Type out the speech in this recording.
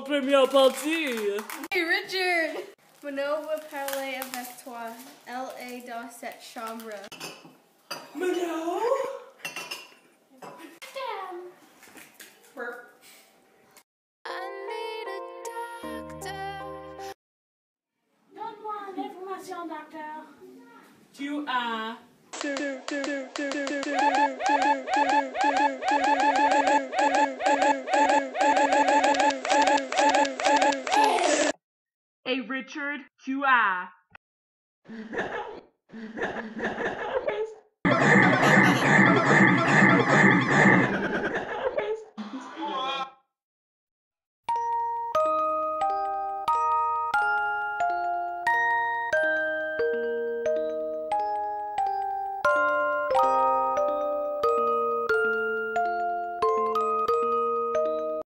première partie. Hey Richard! Manon va parler avec toi. Elle est dans cette chambre. Manon? Damn! Burp. Donne-moi l'information, docteur. Tu as... Hey Richard, tu as...